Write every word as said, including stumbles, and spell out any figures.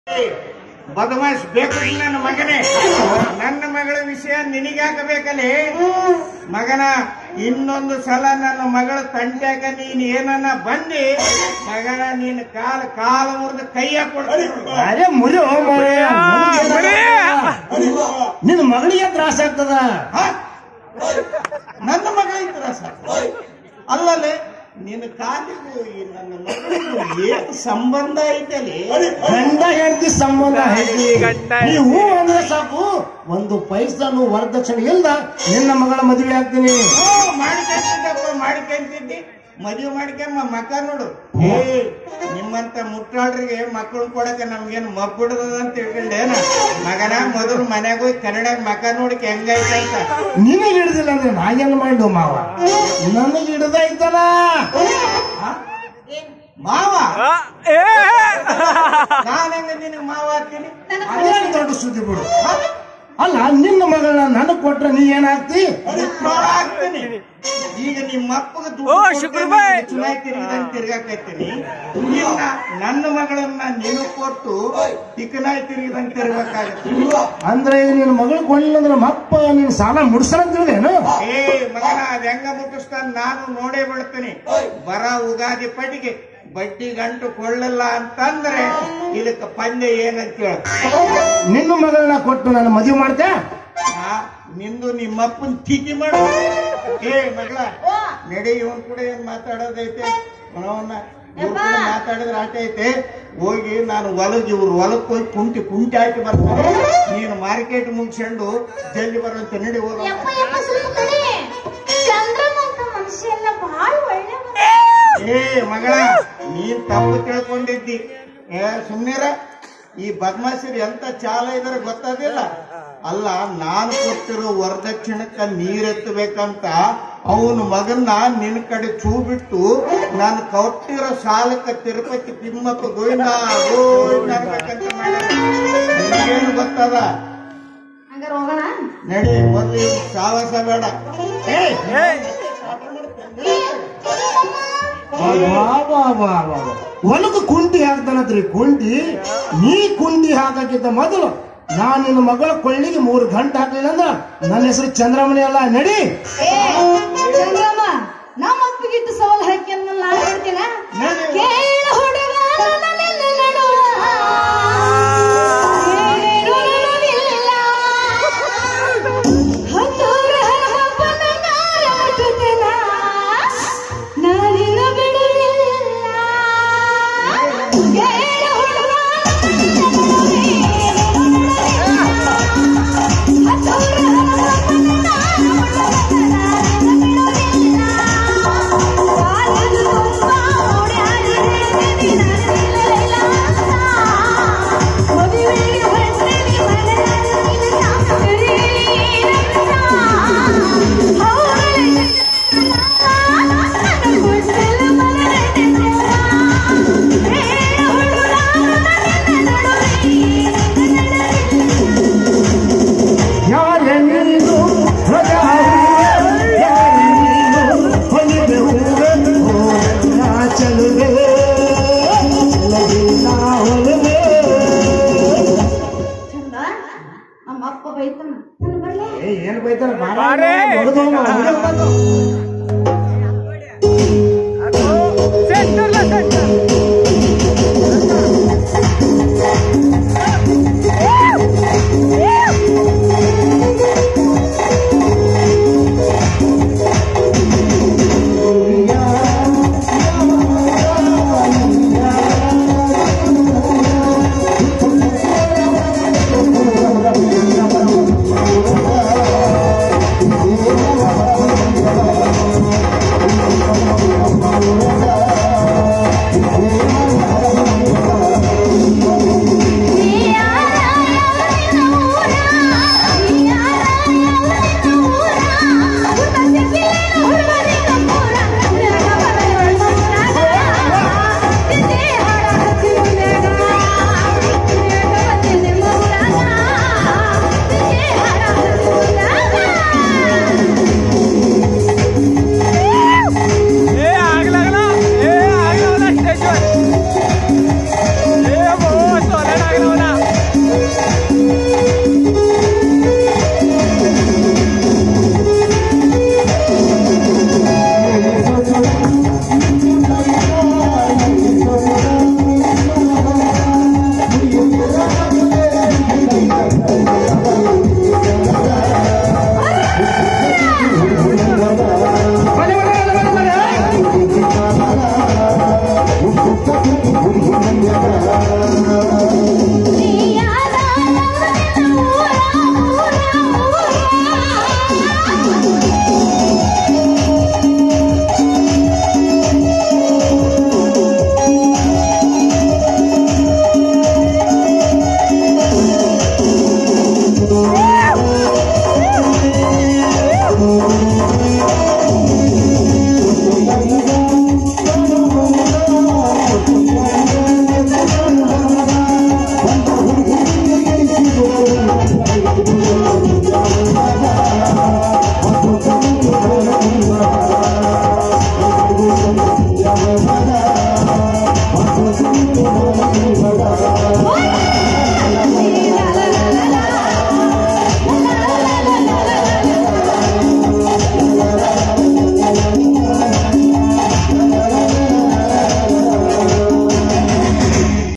ಬದಮಾಶ್ ಬೇಕು ನನ್ನ ಮಗನೇ, ನನ್ನ ಮಗಳ ವಿಷಯ ನಿನಗಾಕಬೇಕಲ್ಲಿ ಮಗನ. ಇನ್ನೊಂದು ಸಲ ನನ್ನ ಮಗಳ ತಂಟ್ಯಾಗ ನೀನ್ ಏನನ್ನ ಬಂದಿ ಮಗನ, ನೀನ್ ಕಾಲ ಕಾಲ ಮುರಿದು ಕೈಯ ಕೊಡ್ತೀನಿ. ಅರೆ ಮುರಿ ನಿನ್ನ ಮಗಳಿಗೆ ತ್ರಾಸ ಆಗ್ತದ. ನನ್ನ ಮಗಳಿಗೆ ತ್ರಾಸ ಅಲ್ಲಲ್ಲಿ ನಿನ್ನ ಕಾಲಿಗೂ ನನ್ನ ಮಗಳಿಗೂ ಏನು ಸಂಬಂಧ ಐತಲ್ಲಿ? ಗಂಡ ಹೆಂಡತಿ ಸಂಬಂಧ ಐತಿ. ನೀವು ಅಂದ್ರೆ ಸಾಕು, ಒಂದು ಪೈಸಾನು ವರದಕ್ಷಿಣೆ ಇಲ್ದ ನಿನ್ನ ಮಗಳ ಮದುವೆ ಆಗ್ತೀನಿ. ಮಾಡಿಕೊಂತಿದ್ದಪ್ಪ, ಮಾಡಿಕೊಂತಿದ್ದಿ ಮದುವೆ ಮಾಡಿಕೊಂಬ ಮಕ್ಕ ನೋಡು. ಏ ನಿಮ್ಮಂತ ಮುಟ್ಟಾಳ್ರಿಗೆ ಮಕ್ಕಳು ಕೊಡಕ್ಕೆ ನಮ್ಗೇನು ಮಬ್ಬಿಡದ ಅಂತ ತಿಳ್ಕೊಂಡೇನ ಮಗನ? ಮೊದಲು ಮನ್ಯಾಗ ಹೋಗಿ ಕನ್ನಡ ಮಕ್ಕ ನೋಡಕ್ಕೆ ಹೆಂಗೈತಂತ. ನಿನಗೆ ಹಿಡಿದಿಲ್ಲ ಅಂದ್ರೆ ನಾಗೇನು ಮಾಡು ಮಾವ? ನನಗೆ ಹಿಡಿದೈತಲ್ಲ ಮಾವ. ನಾನು ಹೆಂಗ ನಿನಗೆ ಮಾವ ಆಗ್ತೀನಿ? ಅದೇ ದೊಡ್ಡ ಸುದ್ದಿ ಬಿಡು. ಅಲ್ಲ ನಿನ್ನ ಮಗಳನ್ನ ನನಗ್ ಕೊಟ್ರೆ ನೀ ಏನಾಗ್ತಿ? ಆಗ್ತೀನಿ. ಈಗ ನಿಮ್ಮ ಅಪ್ಪಗ ಚುನಾಯಿ ತಿರುಗಿದಂಗೆ ತಿರ್ಗಾಕೈತೀನಿ. ಇನ್ನ ನನ್ನ ಮಗಳನ್ನ ನೀನು ಕೊಟ್ಟು ತಿಕ್ಕನಾಯಿ ತಿರುಗಿದಂಗೆ ತಿರ್ಬೇಕಾಗತ್ತೆ. ಅಂದ್ರೆ ನಿನ್ನ ಮಗಳು ಕೊಳ್ಳಿಲ್ಲ ಅಂದ್ರೆ ಮಪ್ಪ ನೀನ್ ಸಾಲ ಮುಡ್ಸಂತಿದ್ದೇನು? ಏ ಮಗನ, ಅದ್ ಹೆಂಗ ಮುಟ್ಟಿಸ್ತಾನ ನಾನು ನೋಡೇ ಬಿಡ್ತೀನಿ. ಬರ ಉಗಾದಿ ಪಟ್ಟಿಗೆ ಬಡ್ಡಿ ಗಂಟು ಕೊಳ್ಳಲ್ಲ ಅಂತಂದ್ರೆ ಇದಕ್ಕೆ ಪಂದ್ಯ ಏನಂತ ಹೇಳ. ನಿನ್ನ ಮಗಳನ್ನ ಕೊಟ್ಟು ನಾನು ಮದುವೆ ಮಾಡ್ತೆ. ನಿಂದು ನಿಮ್ಮಪ್ಪನ ತಿಥಿ ಮಾಡ. ಏ ಮಗಳ ನಡಿ, ಇವನ್ ಕೂಡ ಏನ್ ಮಾತಾಡೋದೈತೆ ಅವನ್ನ ಮಾತಾಡಿದ್ರೆ ಆಟ ಐತೆ. ಹೋಗಿ ನಾನು ಹೊಲಗ್ ಇವ್ರು ಹೊಲಕ್ ಹೋಗಿ ಕುಂಟಿ ಕುಂಟಿ ಹಾಕಿ ಬರ್ತಾರೆ. ನೀನು ಮಾರ್ಕೆಟ್ ಮುಗಿಸ್ಕೊಂಡು ಜಲ್ದಿ ಬರುವಂತೆ ನಡಿ ಹೋಗ. ಏ ಮಗಳ, ನೀನ್ ತಪ್ಪು ತಿಳ್ಕೊಂಡಿದ್ದಿ. ಏ ಸುಮ್ನಿರ, ಈ ಬದ್ಮಾಸಿರಿ ಎಂತ ಚಾಲ ಇದಾರೆ ಗೊತ್ತಾದಿಲ್ಲ. ಅಲ್ಲ, ನಾನು ಕೊಟ್ಟಿರೋ ವರದಕ್ಷಿಣಕ್ಕ ನೀರೆತ್ತಬೇಕಂತ ಅವನ ಮಗನ್ನ ನಿನ್ ಕಡೆ ಚೂ ಬಿಟ್ಟು ನಾನು ಕೊಟ್ಟಿರೋ ಸಾಲಕ್ಕ ತಿರುಪತಿ ತಿಮ್ಮಪ್ಪ ಗೋವಿಂದ ಗೋವಿಂದ ಅನ್ಬೇಕಂತ ಮಾಡಿಏನು ಗೊತ್ತದ? ನಡಿ ಮೊದ್ಲು ಸಾಹಸ ಬೇಡ. ಹೊಲಗ ಕುಂಟಿ ಹಾಕ್ತಾನತ್ರಿ ಕುಂಟಿ. ನೀ ಕುಂಟಿ ಹಾಕಕ್ಕಿಂತ ಮೊದಲು ನಾನು ನಿನ್ನ ಮಗಳ ಕೊಳ್ಳಿಗೆ ಮೂರು ಗಂಟೆ ಹಾಕ್ಲಿಲ್ಲ ಅಂದ್ರ ನನ್ನ ಹೆಸರು ಚಂದ್ರಮಣಿ ಅಲ್ಲ. ನಡಿ. ಚಂದ್ರಮ್ಮ, ನಮ್ಮ ಅಪ್ಪಿಗಿಟ್ಟು ಸವಾಲ್ ಹಾಕಿ ನಾನು ಹೇಳ್ತೀನ. ಏನ್ ಬೈತಾರ?